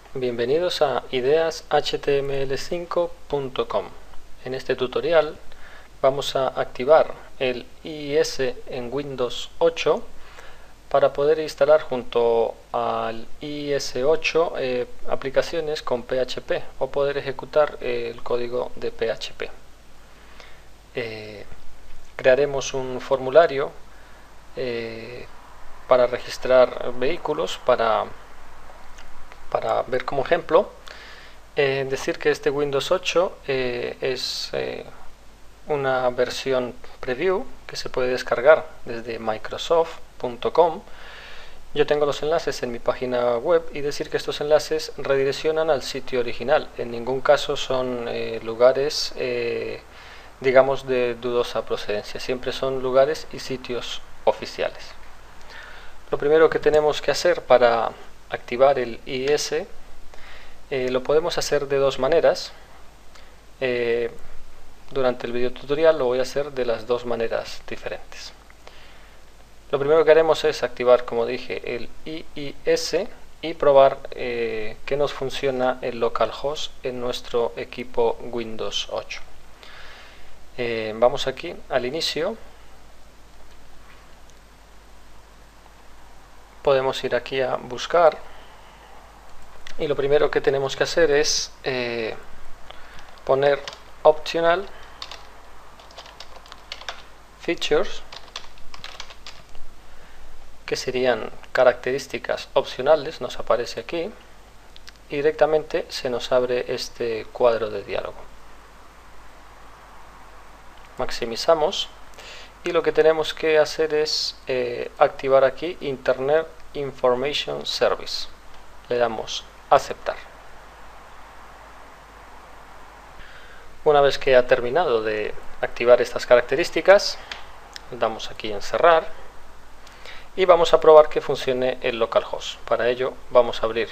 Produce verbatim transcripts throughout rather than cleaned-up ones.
Bienvenidos a ideas H T M L cinco punto com. En este tutorial vamos a activar el I I S en Windows ocho para poder instalar junto al I I S ocho eh, aplicaciones con P H P o poder ejecutar eh, el código de P H P. Eh, crearemos un formulario eh, para registrar vehículos para para ver como ejemplo. Eh, decir que este Windows ocho eh, es eh, una versión preview que se puede descargar desde microsoft punto com. Yo tengo los enlaces en mi página web y decir que estos enlaces redireccionan al sitio original. En ningún caso son eh, lugares eh, digamos de dudosa procedencia, siempre son lugares y sitios oficiales. Lo primero que tenemos que hacer para activar el I I S eh, lo podemos hacer de dos maneras. Eh, durante el video tutorial lo voy a hacer de las dos maneras diferentes. Lo primero que haremos es activar, como dije, el I I S y probar eh, que nos funciona el localhost en nuestro equipo Windows ocho. Eh, vamos aquí al inicio. Podemos ir aquí a buscar y lo primero que tenemos que hacer es eh, poner optional features, que serían características opcionales. Nos aparece aquí y directamente se nos abre este cuadro de diálogo. Maximizamos y lo que tenemos que hacer es eh, activar aquí Internet Information Service. Le damos aceptar. Una vez que ha terminado de activar estas características, damos aquí en cerrar y vamos a probar que funcione el localhost. Para ello vamos a abrir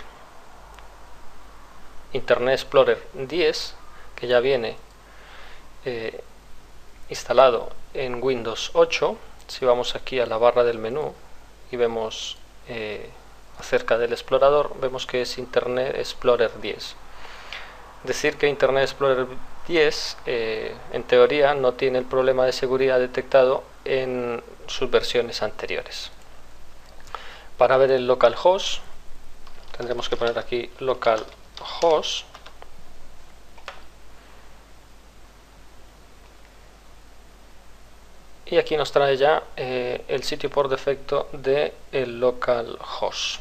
Internet Explorer diez, que ya viene eh, instalado en Windows ocho. Si vamos aquí a la barra del menú y vemos eh, acerca del explorador, vemos que es Internet Explorer diez. Decir que Internet Explorer diez eh, en teoría no tiene el problema de seguridad detectado en sus versiones anteriores. Para ver el localhost tendremos que poner aquí localhost. Y aquí nos trae ya eh, el sitio por defecto de el localhost.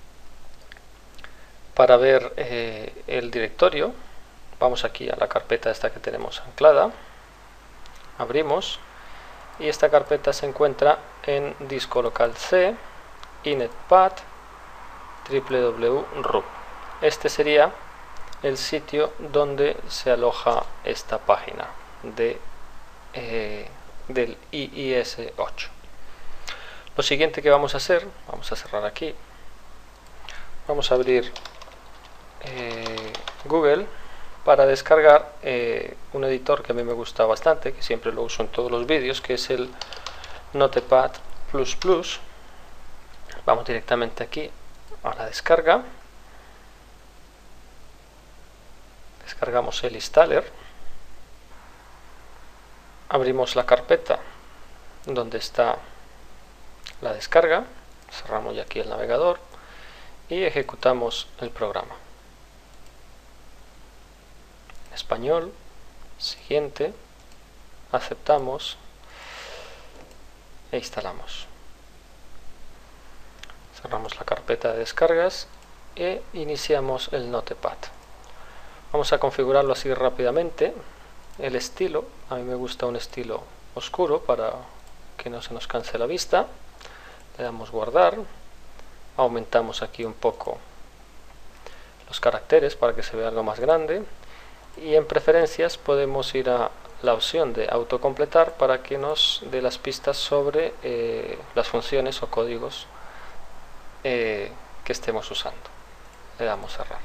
Para ver eh, el directorio, vamos aquí a la carpeta esta que tenemos anclada, abrimos y esta carpeta se encuentra en disco local C, inetpath, www.root. Este sería el sitio donde se aloja esta página de eh, del I I S ocho. Lo siguiente que vamos a hacer, vamos a cerrar aquí, vamos a abrir eh, Google para descargar eh, un editor que a mí me gusta bastante, que siempre lo uso en todos los vídeos, que es el Notepad plus plus. Vamos directamente aquí a la descarga, descargamos el installer, abrimos la carpeta donde está la descarga, cerramos ya aquí el navegador y ejecutamos el programa. Español, siguiente, aceptamos e instalamos. Cerramos la carpeta de descargas e iniciamos el Notepad. Vamos a configurarlo así rápidamente. El estilo, a mí me gusta un estilo oscuro para que no se nos canse la vista. Le damos guardar, aumentamos aquí un poco los caracteres para que se vea algo más grande y en preferencias podemos ir a la opción de autocompletar para que nos dé las pistas sobre eh, las funciones o códigos eh, que estemos usando. Le damos cerrar.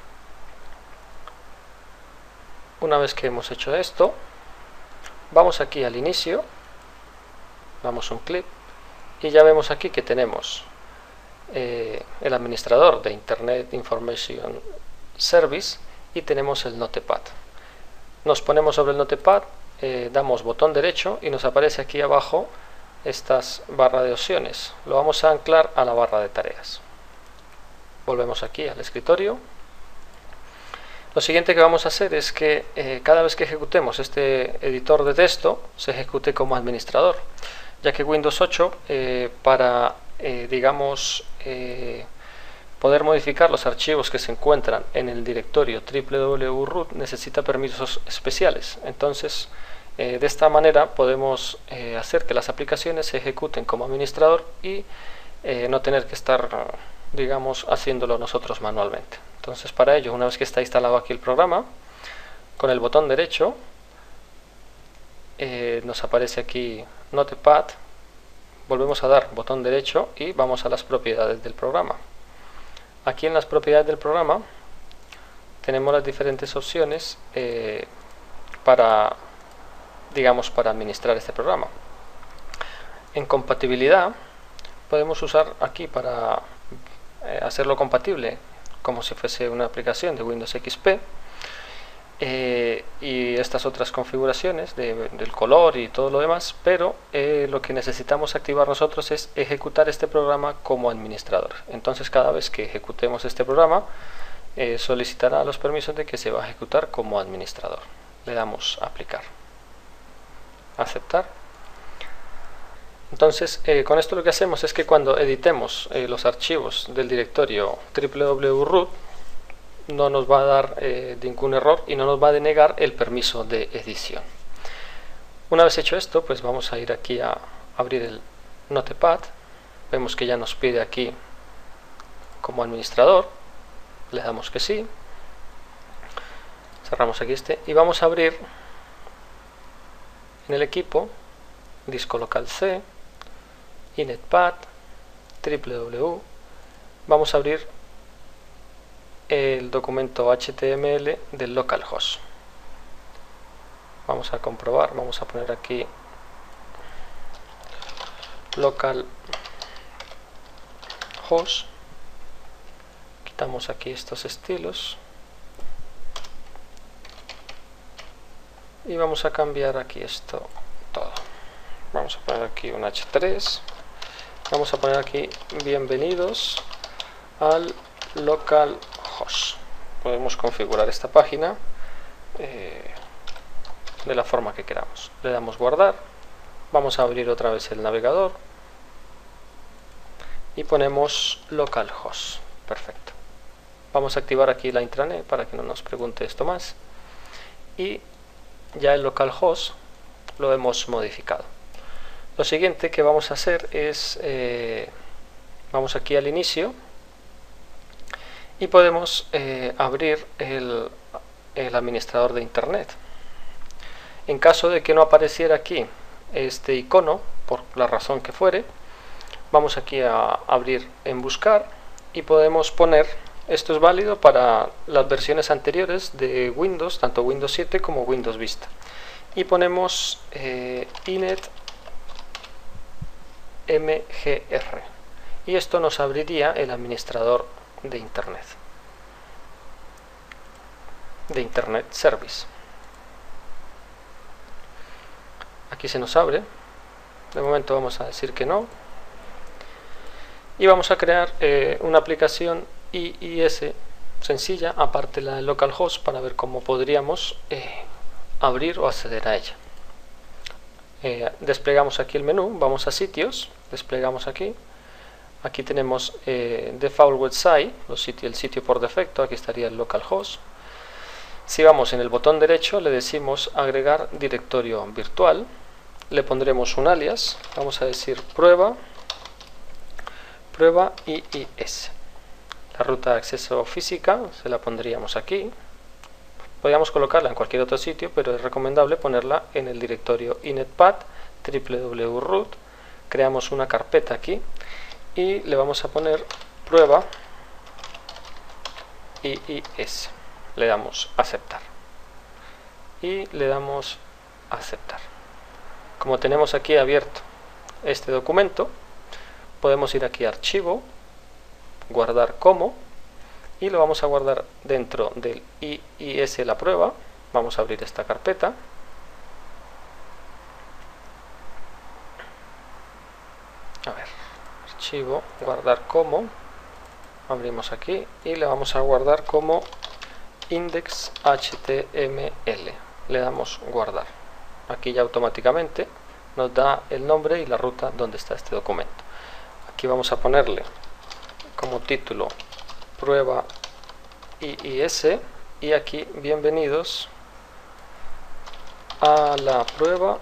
Una vez que hemos hecho esto, vamos aquí al inicio, damos un clic y ya vemos aquí que tenemos eh, el administrador de Internet Information Service y tenemos el Notepad. Nos ponemos sobre el Notepad, eh, damos botón derecho y nos aparece aquí abajo estas barras de opciones. Lo vamos a anclar a la barra de tareas. Volvemos aquí al escritorio. Lo siguiente que vamos a hacer es que eh, cada vez que ejecutemos este editor de texto se ejecute como administrador, ya que Windows ocho eh, para eh, digamos eh, poder modificar los archivos que se encuentran en el directorio doble u doble u doble u punto root necesita permisos especiales. Entonces eh, de esta manera podemos eh, hacer que las aplicaciones se ejecuten como administrador y eh, no tener que estar digamos haciéndolo nosotros manualmente. Entonces para ello, una vez que está instalado aquí el programa, con el botón derecho eh, nos aparece aquí Notepad, volvemos a dar botón derecho y vamos a las propiedades del programa. Aquí en las propiedades del programa tenemos las diferentes opciones eh, para digamos para administrar este programa. En compatibilidad podemos usar aquí para eh, hacerlo compatible como si fuese una aplicación de Windows X P eh, y estas otras configuraciones de, del color y todo lo demás, pero eh, lo que necesitamos activar nosotros es ejecutar este programa como administrador. Entonces cada vez que ejecutemos este programa eh, solicitará los permisos de que se va a ejecutar como administrador. Le damos a aplicar, aceptar. Entonces eh, con esto lo que hacemos es que cuando editemos eh, los archivos del directorio doble u doble u doble u punto root no nos va a dar eh, ningún error y no nos va a denegar el permiso de edición. Una vez hecho esto, pues vamos a ir aquí a abrir el Notepad. Vemos que ya nos pide aquí como administrador, le damos que sí, cerramos aquí este y vamos a abrir en el equipo disco local C, Inetpad, doble u doble u doble u. Vamos a abrir el documento H T M L del localhost. Vamos a comprobar, vamos a poner aquí localhost. Quitamos aquí estos estilos y vamos a cambiar aquí esto todo. Vamos a poner aquí un hache tres. Vamos a poner aquí bienvenidos al localhost. Podemos configurar esta página eh, de la forma que queramos. Le damos guardar. Vamos a abrir otra vez el navegador y ponemos localhost. Perfecto. Vamos a activar aquí la intranet para que no nos pregunte esto más. Y ya el localhost lo hemos modificado. Lo siguiente que vamos a hacer es, eh, vamos aquí al inicio y podemos eh, abrir el, el administrador de internet. En caso de que no apareciera aquí este icono, por la razón que fuere, vamos aquí a abrir en buscar y podemos poner, esto es válido para las versiones anteriores de Windows, tanto Windows siete como Windows Vista, y ponemos eh, Inet M G R y esto nos abriría el administrador de internet de Internet Service. Aquí se nos abre, de momento vamos a decir que no y vamos a crear eh, una aplicación I I S sencilla aparte la del localhost para ver cómo podríamos eh, abrir o acceder a ella. Eh, desplegamos aquí el menú, vamos a sitios, desplegamos aquí, aquí tenemos eh, default website, los sitios, el sitio por defecto, aquí estaría el localhost. Si vamos en el botón derecho le decimos agregar directorio virtual, le pondremos un alias, vamos a decir prueba, prueba I I S. La ruta de acceso física se la pondríamos aquí. Podríamos colocarla en cualquier otro sitio, pero es recomendable ponerla en el directorio Inetpad, doble u doble u doble u punto root. Creamos una carpeta aquí y le vamos a poner prueba I I S. Le damos aceptar y le damos aceptar. Como tenemos aquí abierto este documento, podemos ir aquí a archivo, guardar como y lo vamos a guardar dentro del I I S la prueba. Vamos a abrir esta carpeta. A ver, archivo, guardar como, abrimos aquí y le vamos a guardar como index H T M L. Le damos guardar. Aquí ya automáticamente nos da el nombre y la ruta donde está este documento. Aquí vamos a ponerle como título prueba I I S y aquí bienvenidos a la prueba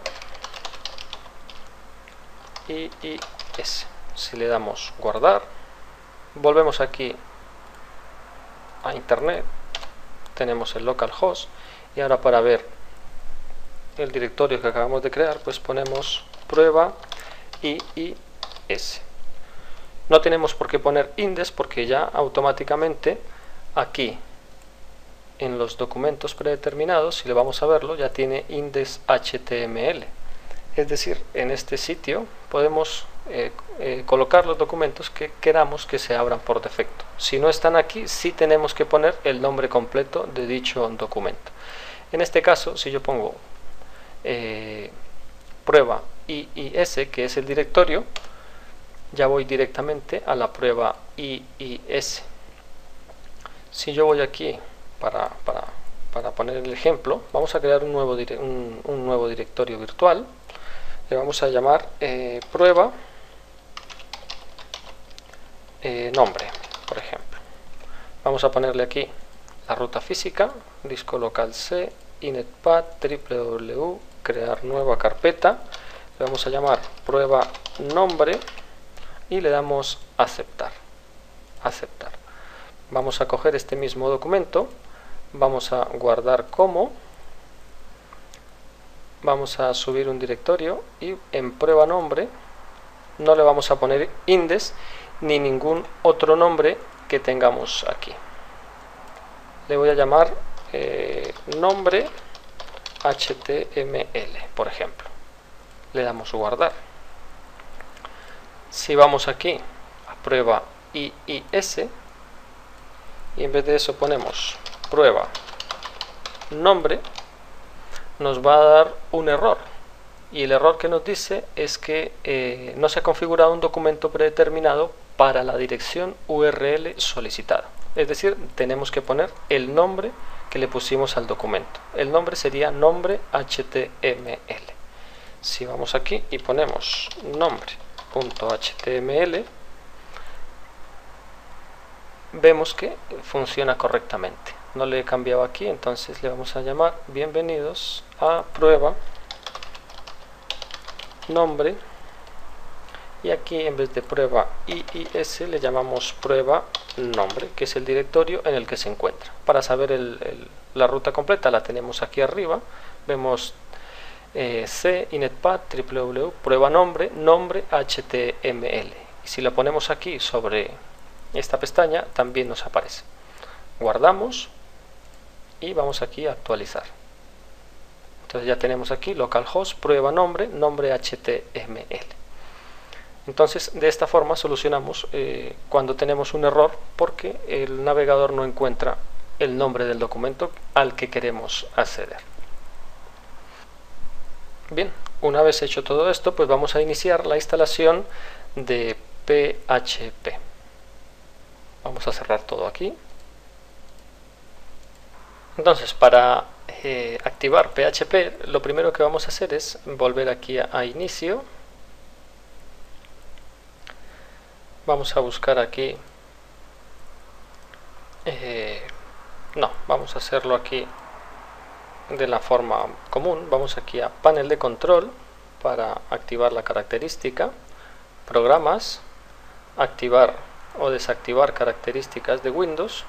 I I S. Si le damos guardar, volvemos aquí a internet, tenemos el localhost y ahora para ver el directorio que acabamos de crear, pues ponemos prueba I I S. No tenemos por qué poner index porque ya automáticamente aquí en los documentos predeterminados, si le vamos a verlo, ya tiene index H T M L. Es decir, en este sitio podemos eh, eh, colocar los documentos que queramos que se abran por defecto. Si no están aquí, sí tenemos que poner el nombre completo de dicho documento. En este caso, si yo pongo eh, prueba I I S, que es el directorio, ya voy directamente a la prueba I I S. Si yo voy aquí para, para, para poner el ejemplo, vamos a crear un nuevo, un, un nuevo directorio virtual. Le vamos a llamar eh, prueba eh, nombre, por ejemplo. Vamos a ponerle aquí la ruta física, disco local C, inetpath, www, crear nueva carpeta. Le vamos a llamar prueba nombre y le damos aceptar. Aceptar. Vamos a coger este mismo documento, vamos a guardar como, vamos a subir un directorio y en prueba nombre no le vamos a poner index ni ningún otro nombre que tengamos aquí. Le voy a llamar eh, nombre H T M L, por ejemplo. Le damos guardar. Si vamos aquí a prueba I I S y en vez de eso ponemos prueba nombre, nos va a dar un error, y el error que nos dice es que eh, no se ha configurado un documento predeterminado para la dirección U R L solicitada. Es decir, tenemos que poner el nombre que le pusimos al documento. El nombre sería nombre H T M L. Si vamos aquí y ponemos nombre.html, vemos que funciona correctamente. No le he cambiado aquí, entonces le vamos a llamar bienvenidos a prueba nombre y aquí en vez de prueba I I S le llamamos prueba nombre, que es el directorio en el que se encuentra. Para saber el, el, la ruta completa la tenemos aquí arriba, vemos eh, C, inetpath, www, prueba nombre, nombre H T M L, y si la ponemos aquí sobre esta pestaña también nos aparece. Guardamos y vamos aquí a actualizar. Entonces ya tenemos aquí localhost, prueba nombre, nombre H T M L. Entonces de esta forma solucionamos eh, cuando tenemos un error porque el navegador no encuentra el nombre del documento al que queremos acceder. Bien, una vez hecho todo esto, pues vamos a iniciar la instalación de P H P. Vamos a cerrar todo aquí. Entonces, para eh, activar P H P, lo primero que vamos a hacer es volver aquí a, a inicio. Vamos a buscar aquí, eh, no, vamos a hacerlo aquí de la forma común. Vamos aquí a panel de control para activar la característica, programas, activar o desactivar características de Windows.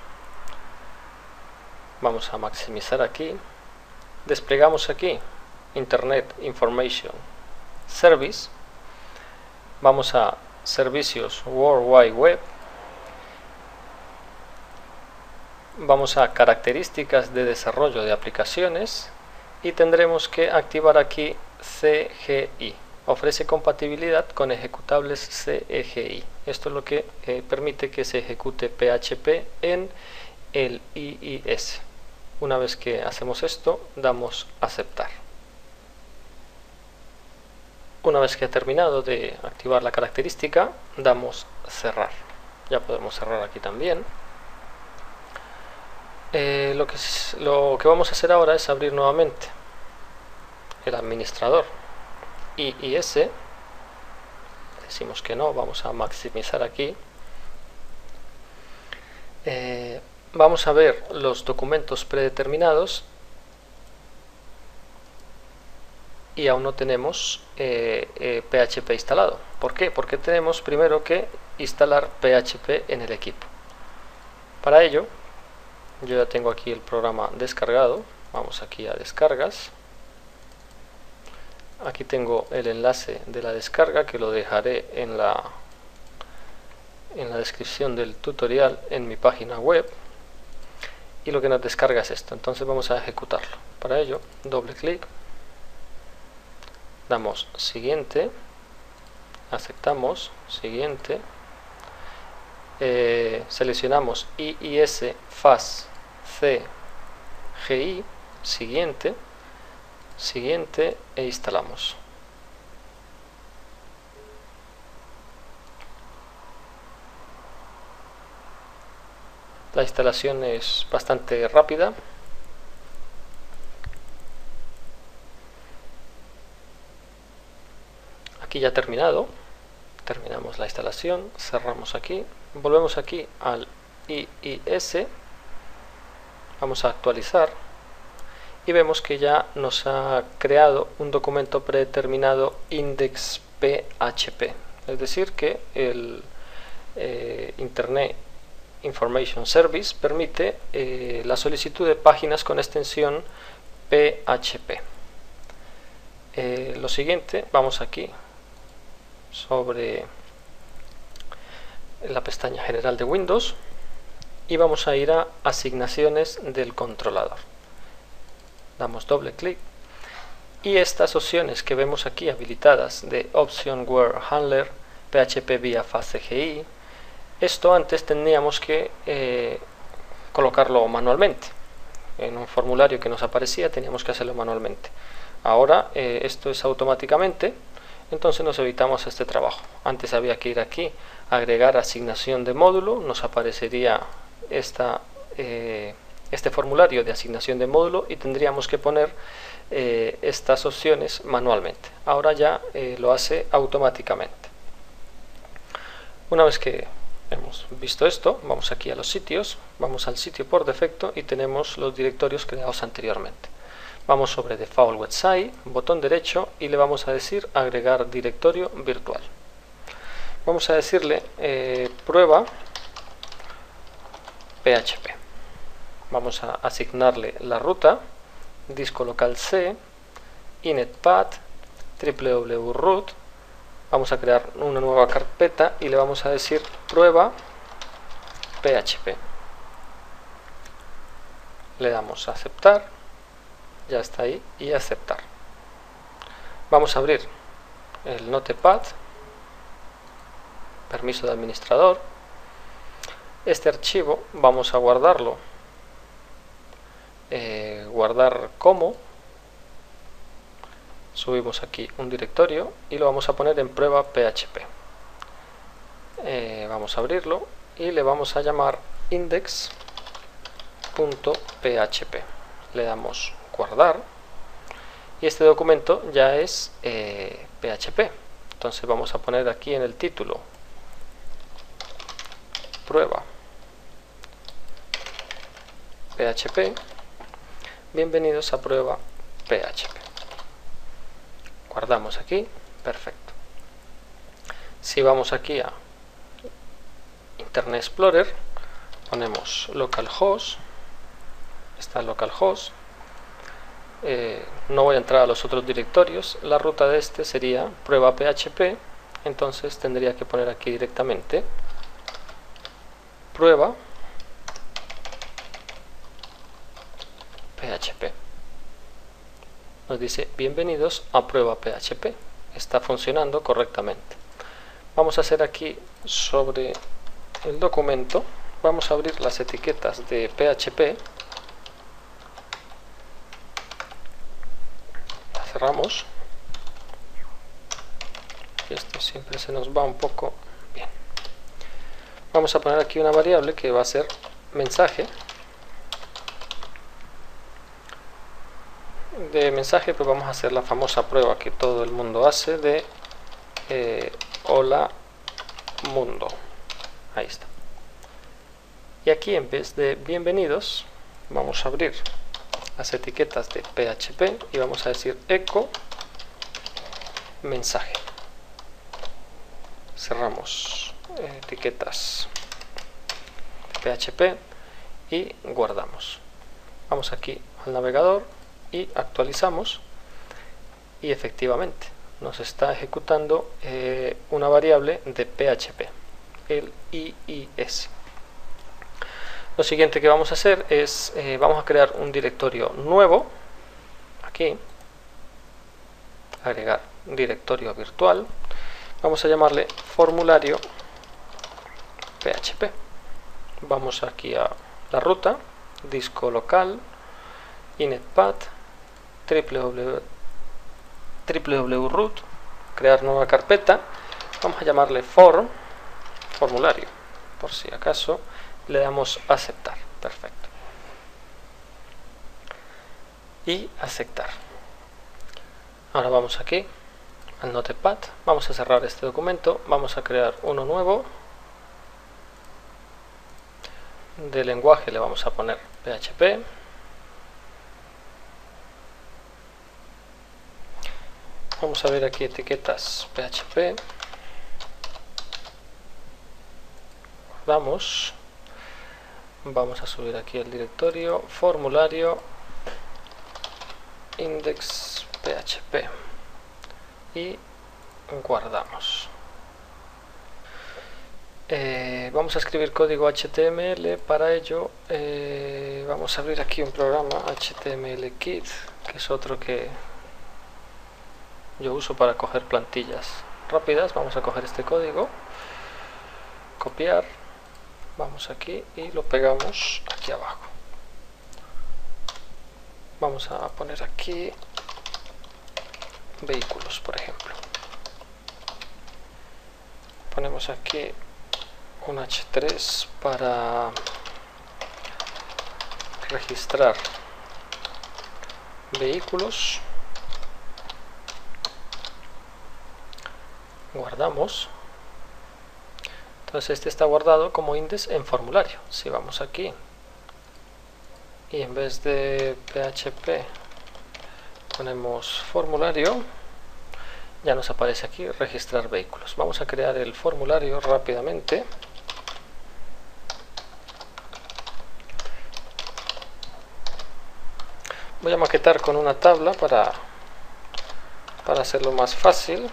Vamos a maximizar aquí, desplegamos aquí Internet Information Service, vamos a servicios World Wide Web, vamos a características de desarrollo de aplicaciones y tendremos que activar aquí C G I, ofrece compatibilidad con ejecutables C G I. Esto es lo que eh, permite que se ejecute P H P en el I I S. Una vez que hacemos esto, damos aceptar. Una vez que ha terminado de activar la característica, damos cerrar. Ya podemos cerrar aquí también. Eh, lo, que es, lo que vamos a hacer ahora es abrir nuevamente el administrador I I S. Decimos que no, vamos a maximizar aquí. Eh, vamos a ver los documentos predeterminados y aún no tenemos eh, eh, P H P instalado. ¿Por qué? Porque tenemos primero que instalar P H P en el equipo. Para ello, yo ya tengo aquí el programa descargado. Vamos aquí a descargas. Aquí tengo el enlace de la descarga que lo dejaré en la, en la descripción del tutorial en mi página web. Y lo que nos descarga es esto. Entonces vamos a ejecutarlo. Para ello, doble clic. Damos siguiente, aceptamos, siguiente, eh, seleccionamos I I S FAS C G I, siguiente, siguiente e instalamos. La instalación es bastante rápida. Aquí ya ha terminado, terminamos la instalación, cerramos aquí, volvemos aquí al I I S, vamos a actualizar y vemos que ya nos ha creado un documento predeterminado index P H P, es decir que el eh, Internet Information Service permite eh, la solicitud de páginas con extensión P H P. Eh, lo siguiente, vamos aquí sobre la pestaña general de Windows y vamos a ir a asignaciones del controlador. Damos doble clic y estas opciones que vemos aquí habilitadas de Option Where Handler, P H P vía FAS C G I, esto antes teníamos que eh, colocarlo manualmente. En un formulario que nos aparecía teníamos que hacerlo manualmente. Ahora eh, esto es automáticamente. Entonces nos evitamos este trabajo. Antes había que ir aquí, agregar asignación de módulo, nos aparecería esta, eh, este formulario de asignación de módulo y tendríamos que poner eh, estas opciones manualmente. Ahora ya eh, lo hace automáticamente. Una vez que hemos visto esto, vamos aquí a los sitios, vamos al sitio por defecto y tenemos los directorios creados anteriormente. Vamos sobre Default Website, botón derecho y le vamos a decir agregar directorio virtual. Vamos a decirle eh, prueba P H P. Vamos a asignarle la ruta, disco local C, inetpath, www.root. Vamos a crear una nueva carpeta y le vamos a decir prueba P H P. Le damos a aceptar. Ya está ahí y aceptar. Vamos a abrir el Notepad, permiso de administrador. Este archivo vamos a guardarlo, eh, guardar como. Subimos aquí un directorio y lo vamos a poner en prueba P H P. Eh, vamos a abrirlo y le vamos a llamar index punto P H P. Le damos guardar y este documento ya es eh, P H P. Entonces vamos a poner aquí en el título prueba P H P, bienvenidos a prueba P H P. Guardamos aquí, perfecto. Si vamos aquí a Internet Explorer, ponemos localhost, está localhost. Eh, no voy a entrar a los otros directorios. La ruta de este sería prueba P H P, entonces tendría que poner aquí directamente prueba P H P. Nos dice bienvenidos a prueba P H P. Está funcionando correctamente. vamos a hacer aquí sobre el documento, vamos a abrir las etiquetas de P H P, la cerramos, y esto siempre se nos va un poco bien. Vamos a poner aquí una variable que va a ser mensaje. De mensaje pues vamos a hacer la famosa prueba que todo el mundo hace de eh, hola mundo. Ahí está. Y aquí en vez de bienvenidos vamos a abrir las etiquetas de P H P y vamos a decir echo mensaje. Cerramos eh, etiquetas de P H P y guardamos. Vamos aquí al navegador y actualizamos, y efectivamente nos está ejecutando eh, una variable de P H P, el I I S. Lo siguiente que vamos a hacer es eh, vamos a crear un directorio nuevo aquí, agregar un directorio virtual, vamos a llamarle formulario P H P. Vamos aquí a la ruta, disco local, inetpath, www root, crear nueva carpeta, vamos a llamarle form, formulario, por si acaso, le damos aceptar, perfecto, y aceptar. Ahora vamos aquí al notepad, vamos a cerrar este documento, vamos a crear uno nuevo, de lenguaje le vamos a poner P H P, vamos a ver aquí etiquetas P H P, guardamos, vamos a subir aquí el directorio formulario index P H P y guardamos. Eh, vamos a escribir código H T M L, para ello eh, vamos a abrir aquí un programa H T M L Kit, que es otro que yo uso para coger plantillas rápidas. Vamos a coger este código, copiar, vamos aquí y lo pegamos aquí abajo. Vamos a poner aquí vehículos, por ejemplo. Ponemos aquí un H tres para registrar vehículos. Guardamos. Entonces este está guardado como index en formulario. Si vamos aquí y en vez de P H P ponemos formulario, ya nos aparece aquí registrar vehículos. Vamos a crear el formulario rápidamente. Voy a maquetar con una tabla para, para hacerlo más fácil.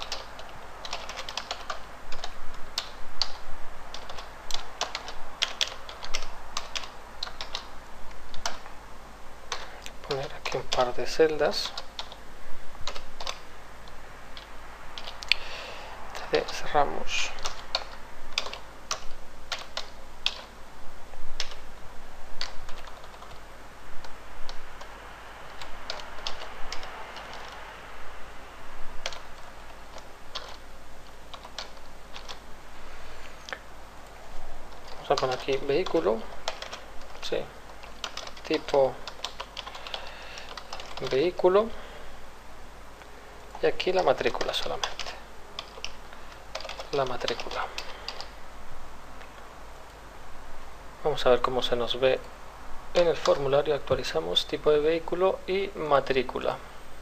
Poner aquí un par de celdas. Cerramos. Vamos a poner aquí vehículo, sí, tipo vehículo, y aquí la matrícula solamente. La matrícula. Vamos a ver cómo se nos ve en el formulario. Actualizamos tipo de vehículo y matrícula.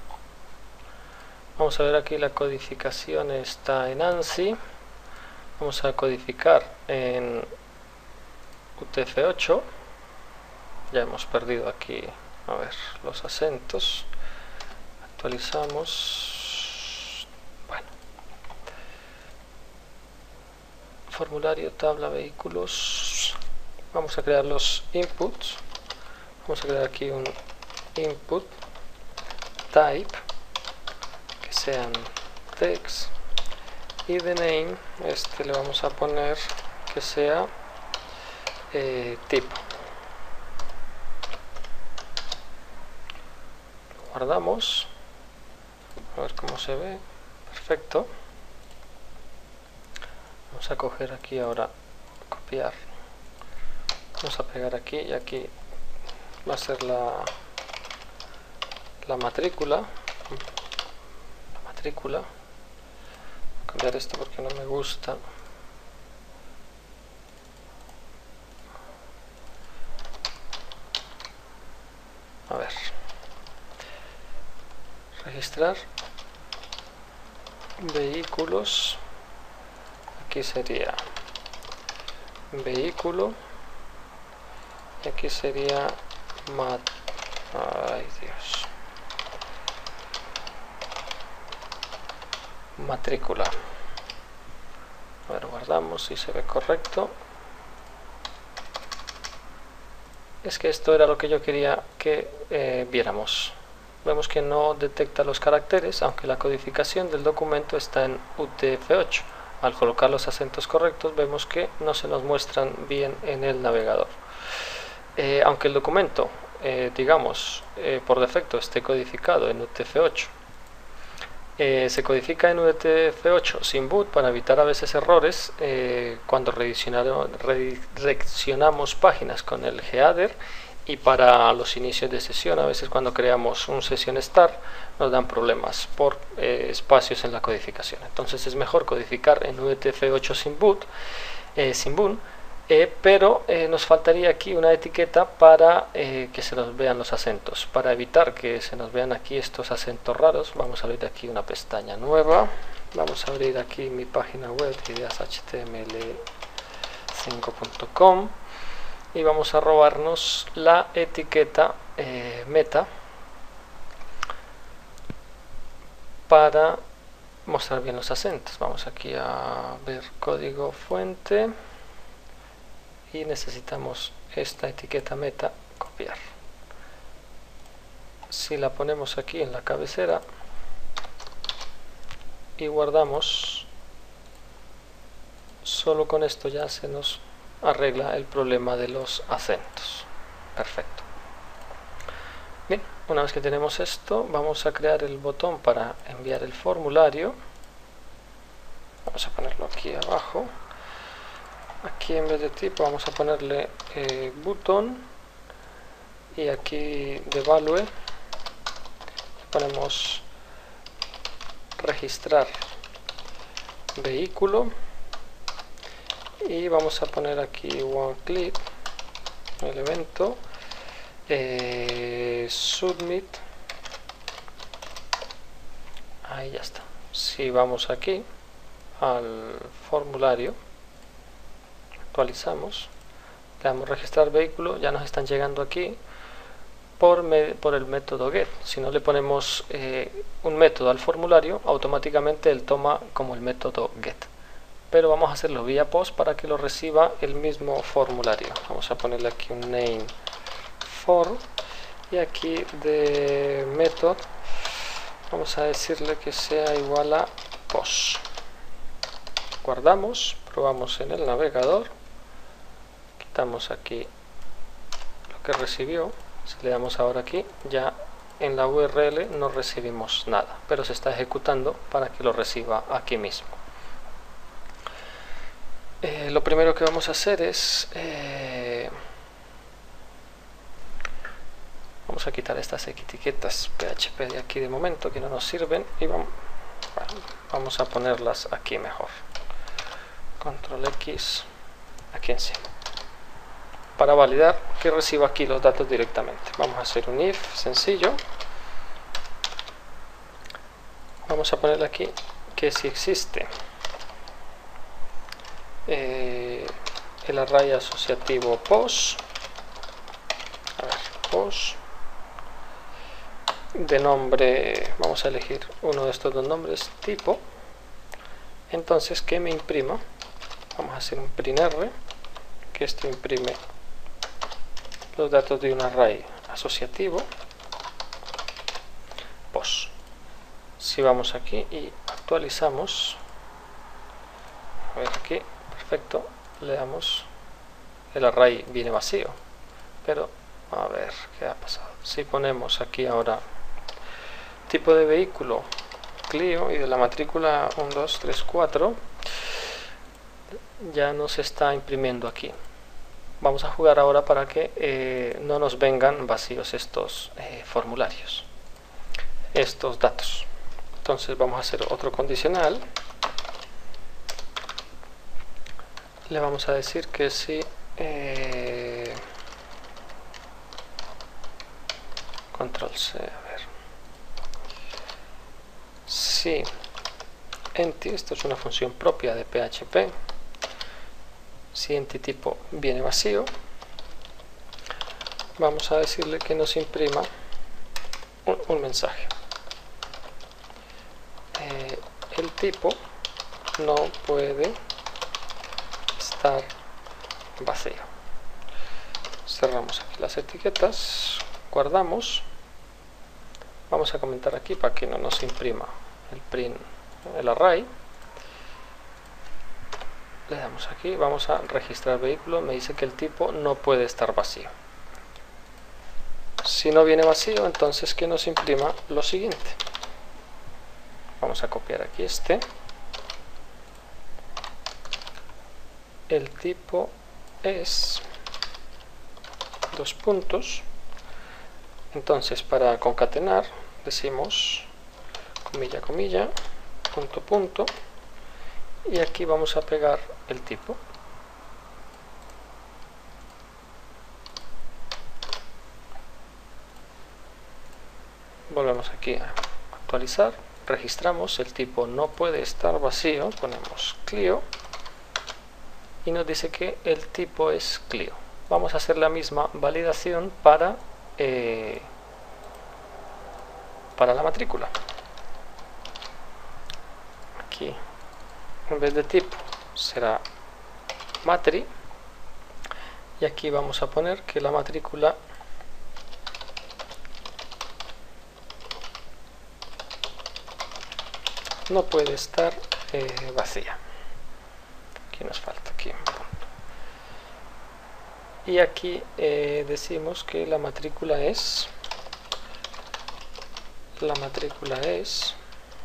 Vamos a ver aquí la codificación está en ANSI. Vamos a codificar en U T F ocho. Ya hemos perdido aquí, a ver, los acentos. Actualizamos. Formulario, tabla, vehículos. Vamos a crear los inputs. Vamos a crear aquí un input type que sean text y de name este le vamos a poner que sea eh, tipo. Guardamos, a ver cómo se ve. Perfecto. Vamos a coger aquí ahora, copiar, vamos a pegar aquí y aquí va a ser la la matrícula la matrícula. Voy a cambiar esto porque no me gusta. A ver, registrar vehículos, aquí sería vehículo y aquí sería mat ay Dios matrícula. A ver, guardamos si se ve correcto. Es que esto era lo que yo quería que eh, viéramos. Vemos que no detecta los caracteres, aunque la codificación del documento está en U T F ocho. Al colocar los acentos correctos vemos que no se nos muestran bien en el navegador. Eh, aunque el documento, eh, digamos, eh, por defecto esté codificado en U T F ocho, eh, se codifica en U T F ocho sin boot para evitar a veces errores eh, cuando redireccionamos páginas con el header, y para los inicios de sesión, a veces cuando creamos un session start nos dan problemas por eh, espacios en la codificación. Entonces es mejor codificar en U T F ocho sin boot, eh, sin boot eh, pero eh, nos faltaría aquí una etiqueta para eh, que se nos vean los acentos. Para evitar que se nos vean aquí estos acentos raros, vamos a abrir aquí una pestaña nueva. Vamos a abrir aquí mi página web, ideas H T M L cinco punto com, y vamos a robarnos la etiqueta eh, meta para mostrar bien los acentos. Vamos aquí a ver código fuente y necesitamos esta etiqueta meta, copiar. Si la ponemos aquí en la cabecera y guardamos, solo con esto ya se nos arregla el problema de los acentos. Perfecto. Bien, una vez que tenemos esto, vamos a crear el botón para enviar el formulario. Vamos a ponerlo aquí abajo. Aquí en vez de tipo vamos a ponerle eh, button, y aquí de value ponemos registrar vehículo, y vamos a poner aquí one click el evento eh, submit. Ahí ya está. Si vamos aquí al formulario, actualizamos, le damos registrar vehículo, ya nos están llegando aquí por, me, por el método get. Si no le ponemos eh, un método al formulario, automáticamente él toma como el método get, pero vamos a hacerlo vía post para que lo reciba el mismo formulario. Vamos a ponerle aquí un name for, y aquí de method vamos a decirle que sea igual a post. Guardamos, probamos en el navegador, quitamos aquí lo que recibió, si le damos ahora aquí, ya en la U R L no recibimos nada, pero se está ejecutando para que lo reciba aquí mismo. Eh, lo primero que vamos a hacer es eh, vamos a quitar estas etiquetas P H P de aquí de momento que no nos sirven, y vamos, bueno, vamos a ponerlas aquí mejor. Control X aquí encima para validar que reciba aquí los datos directamente. Vamos a hacer un if sencillo. Vamos a ponerle aquí que si existe eh, el array asociativo post, a ver, post de nombre, vamos a elegir uno de estos dos nombres, tipo, entonces que me imprima, vamos a hacer un print R, que esto imprime los datos de un array asociativo post. Si vamos aquí y actualizamos, a ver aquí, perfecto, le damos, el array viene vacío, pero a ver qué ha pasado. Si ponemos aquí ahora tipo de vehículo Clio y de la matrícula uno, dos, tres, cuatro, ya nos está imprimiendo aquí. Vamos a jugar ahora para que eh, no nos vengan vacíos estos eh, formularios, estos datos. Entonces vamos a hacer otro condicional. Le vamos a decir que si eh, control C, a ver, si empty, esto es una función propia de P H P, si empty tipo viene vacío, vamos a decirle que nos imprima un, un mensaje. Eh, el tipo no puede estar vacío. Cerramos aquí las etiquetas, guardamos. Vamos a comentar aquí para que no nos imprima el print, el array. Le damos aquí, vamos a registrar vehículo, me dice que el tipo no puede estar vacío. Si no viene vacío, entonces que nos imprima lo siguiente. Vamos a copiar aquí este. El tipo es dos puntos. Entonces para concatenar decimos comilla, comilla, punto, punto. Y aquí vamos a pegar el tipo. Volvemos aquí a actualizar. Registramos, el tipo no puede estar vacío, ponemos Clio y nos dice que el tipo es Clio. Vamos a hacer la misma validación para, eh, para la matrícula. Aquí en vez de tipo será matri y aquí vamos a poner que la matrícula no puede estar eh, vacía. Aquí nos falta aquí un punto. Y aquí eh, decimos que la matrícula es la matrícula es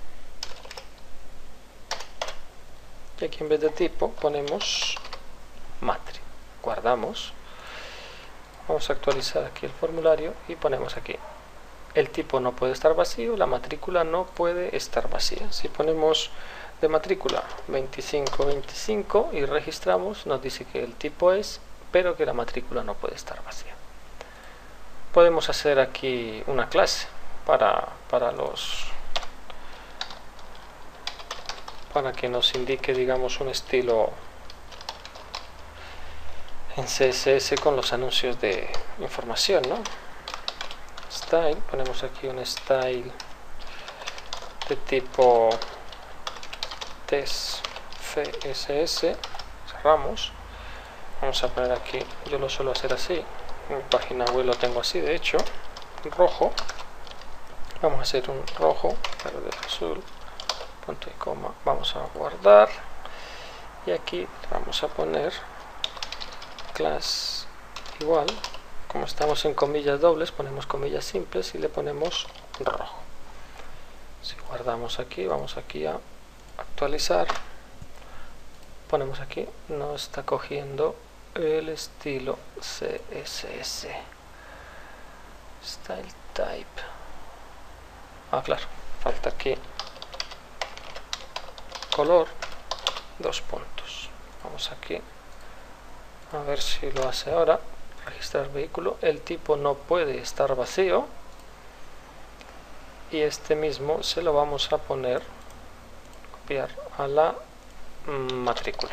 y aquí en vez de tipo ponemos matri. Guardamos. Vamos a actualizar aquí el formulario y ponemos aquí el tipo no puede estar vacío, la matrícula no puede estar vacía. Si ponemos de matrícula veinticinco veinticinco y registramos, nos dice que el tipo es, pero que la matrícula no puede estar vacía. Podemos hacer aquí una clase para, para los para que nos indique, digamos, un estilo en C S S con los anuncios de información, ¿no? Style, ponemos aquí un style de tipo test C S S, cerramos. Vamos a poner aquí, yo lo suelo hacer así, en mi página web lo tengo así, de hecho, rojo. Vamos a hacer un rojo, pero de azul, punto y coma. Vamos a guardar y aquí vamos a poner class igual. Como estamos en comillas dobles, ponemos comillas simples y le ponemos rojo. Si guardamos aquí, vamos aquí a actualizar, ponemos aquí, no está cogiendo el estilo C S S, style type. Ah, claro, falta aquí color, dos puntos. Vamos aquí a ver si lo hace ahora. Registrar vehículo, el tipo no puede estar vacío y este mismo se lo vamos a poner, copiar a la matrícula.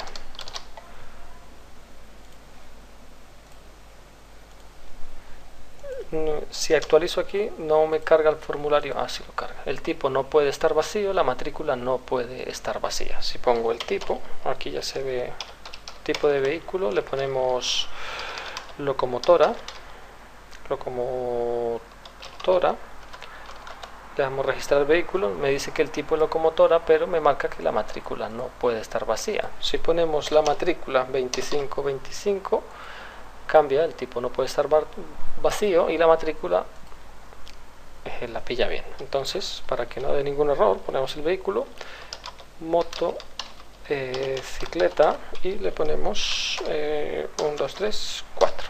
Si actualizo aquí no me carga el formulario, ah, sí lo carga. El tipo no puede estar vacío, la matrícula no puede estar vacía. Si pongo el tipo, aquí ya se ve tipo de vehículo, le ponemos locomotora, locomotora, le damos registrar vehículo, me dice que el tipo es locomotora, pero me marca que la matrícula no puede estar vacía. Si ponemos la matrícula veinticinco veinticinco, cambia, el tipo no puede estar vacío y la matrícula eh, la pilla bien. Entonces, para que no dé ningún error, ponemos el vehículo, moto, eh, cicleta, y le ponemos eh, uno, dos, tres, cuatro.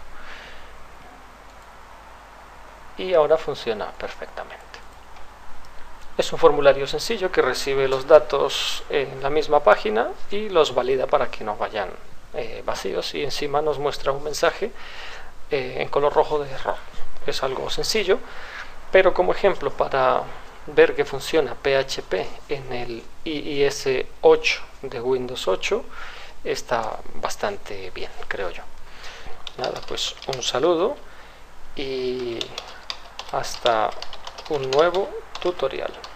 Y ahora funciona perfectamente. Es un formulario sencillo que recibe los datos en la misma página y los valida para que no vayan eh, vacíos, y encima nos muestra un mensaje eh, en color rojo de error. Es algo sencillo, pero como ejemplo para ver que funciona P H P en el I I S ocho de Windows ocho está bastante bien, creo yo. Nada, pues un saludo y hasta un nuevo tutorial.